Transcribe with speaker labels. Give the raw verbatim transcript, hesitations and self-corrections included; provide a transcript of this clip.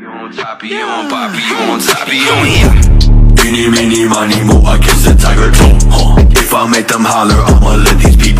Speaker 1: You on top, you on pop, you on top, you on here. Eeny, meeny, miny, mo, I kiss the tiger toe, huh? If I make them holler, I'ma let these people